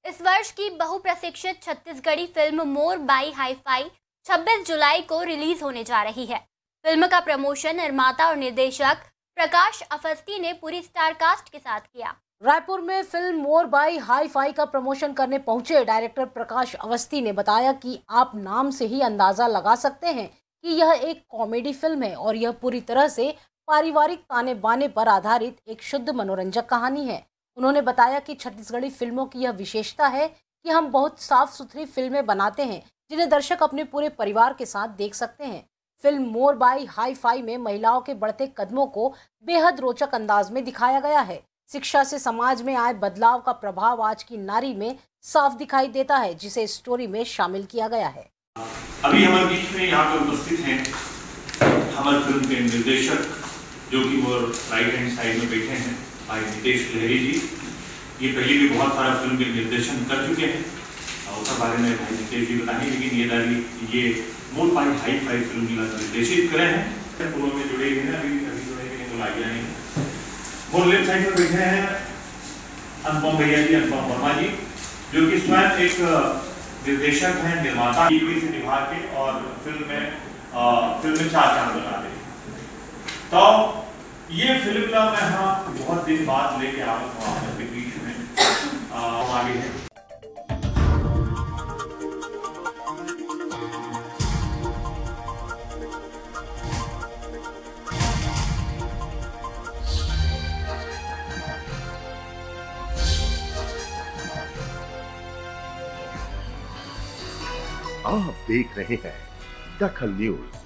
इस वर्ष की बहुप्रतीक्षित छत्तीसगढ़ी फिल्म मोर बाई हाई-फाई 26 जुलाई को रिलीज होने जा रही है। फिल्म का प्रमोशन निर्माता और निर्देशक प्रकाश अवस्थी ने पूरी स्टार कास्ट के साथ किया। रायपुर में फिल्म मोर बाई हाई-फाई का प्रमोशन करने पहुंचे डायरेक्टर प्रकाश अवस्थी ने बताया कि आप नाम से ही अंदाजा लगा सकते हैं कि यह एक कॉमेडी फिल्म है और यह पूरी तरह से पारिवारिक ताने बाने पर आधारित एक शुद्ध मनोरंजक कहानी है। उन्होंने बताया कि छत्तीसगढ़ी फिल्मों की यह विशेषता है कि हम बहुत साफ सुथरी फिल्में बनाते हैं जिन्हें दर्शक अपने पूरे परिवार के साथ देख सकते हैं। फिल्म मोर बाई हाई-फाई में महिलाओं के बढ़ते कदमों को बेहद रोचक अंदाज में दिखाया गया है। शिक्षा से समाज में आए बदलाव का प्रभाव आज की नारी में साफ दिखाई देता है, जिसे स्टोरी में शामिल किया गया है। अभी हमारे बीच में यहाँ पे उपस्थित हैं हमारे फिल्म के निर्देशक जो कि वो राइट हैंड साइड में बैठे हैं, भाई नितेश लहरी जी। ये पहले भी बहुत सारा फिल्म के निर्देशन कर चुके हैं, उसके बारे में भाई नितेश जी बताएंगे। लेकिन ये मोर बाई हाई-फाई फिल्म निर्देशित करे हैं, फिल्मों में जुड़े हुए हैं, अभी जुड़े हुए हैं तो लाइए नहीं। वो लेफ्ट साइड में बैठे हैं अनुपम भैया जी, अनुपम वर्मा जी, जो कि स्वयं एक निर्देशक हैं, निर्माता से निभा के और फिल्म में चार चांद लगा दे। तो ये फिल्म का मैं बहुत दिन बाद लेके आ रहा हूँ आपके बीच में। हम आगे हैं। आप देख रहे हैं दखल न्यूज।